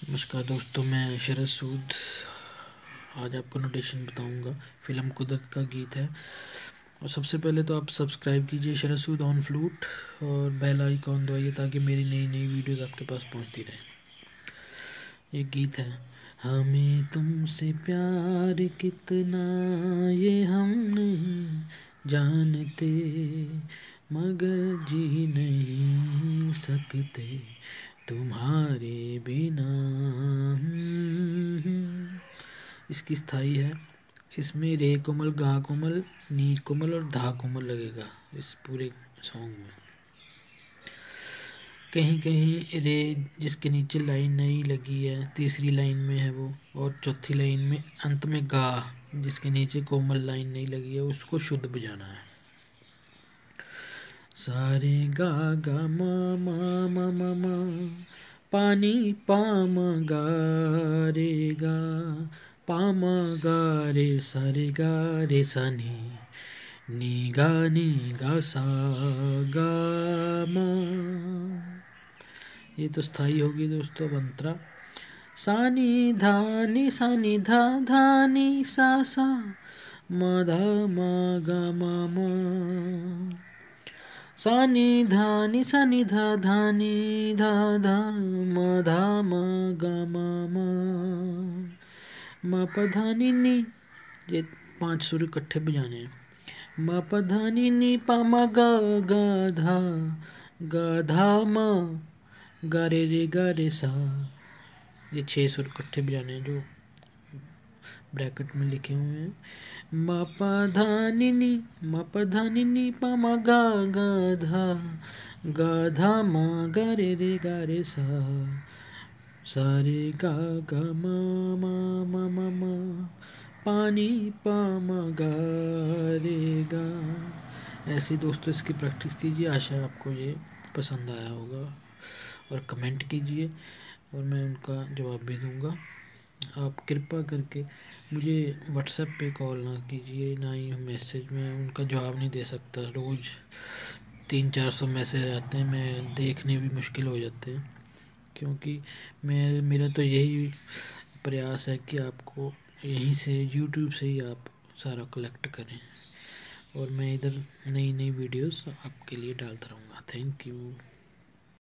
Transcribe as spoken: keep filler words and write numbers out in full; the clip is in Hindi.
नमस्कार दोस्तों, मैं शरद सूद आज आपको नोटेशन बताऊंगा। फिल्म कुदरत का गीत है। और सबसे पहले तो आप सब्सक्राइब कीजिए शरद सूद ऑन फ्लूट और बेल आइकॉन दबाइए ताकि मेरी नई नई वीडियोस आपके पास पहुंचती रहे। ये गीत है। हमें तुमसे प्यार कितना ये हम नहीं जानते, मगर जी नहीं सकते तुम्हारे बिना। इसकी स्थाई है। इसमें रे कोमल, गा कोमल, नी कोमल और धा कोमल लगेगा इस पूरे सॉन्ग में। कहीं कहीं रे जिसके नीचे लाइन नई लगी है, तीसरी लाइन में है वो, और चौथी लाइन में अंत में गा जिसके नीचे कोमल लाइन नहीं लगी है, उसको शुद्ध बजाना है। सारे गा गा मा मा मा मा मा पानी पाम गा रे गा पाम गा रे सा रे गा रे सा नी नी गा नी गा सा गा मा। ये तो स्थाई होगी दोस्तों। अंतरा सा नी धा नी सा नी धा धा नी सा सा मा धा मा गा मा मा। सा नी धा नी सा नी धा धा नी धा धा म धा म गा म म म प धा नी नी। ये पांच सुर इकट्ठे बजाने हैं। म प धा नी नी प म गा गा धा गा धा म गा रे रे गा रे सा। ये छह सुर इकट्ठे बजाने हैं जो ब्रैकेट में लिखे हुए हैं। म प धा नी नी म प धा नी नी प म गा गा धा गा धा म गा रे रे गा रे सा सा रे गा गा म म म म म पानी प म गा रे गा। ऐसे दोस्तों इसकी प्रैक्टिस कीजिए। आशा है आपको ये पसंद आया होगा और कमेंट कीजिए और मैं उनका जवाब भी दूंगा। आप कृपा करके मुझे व्हाट्सएप पे कॉल ना कीजिए, ना ही मैसेज में उनका जवाब नहीं दे सकता। रोज़ तीन चार सौ मैसेज आते हैं, मैं देखने भी मुश्किल हो जाते हैं, क्योंकि मैं मेरा तो यही प्रयास है कि आपको यहीं से यूट्यूब से ही आप सारा कलेक्ट करें और मैं इधर नई नई वीडियोस आपके लिए डालता रहूँगा। Thank you.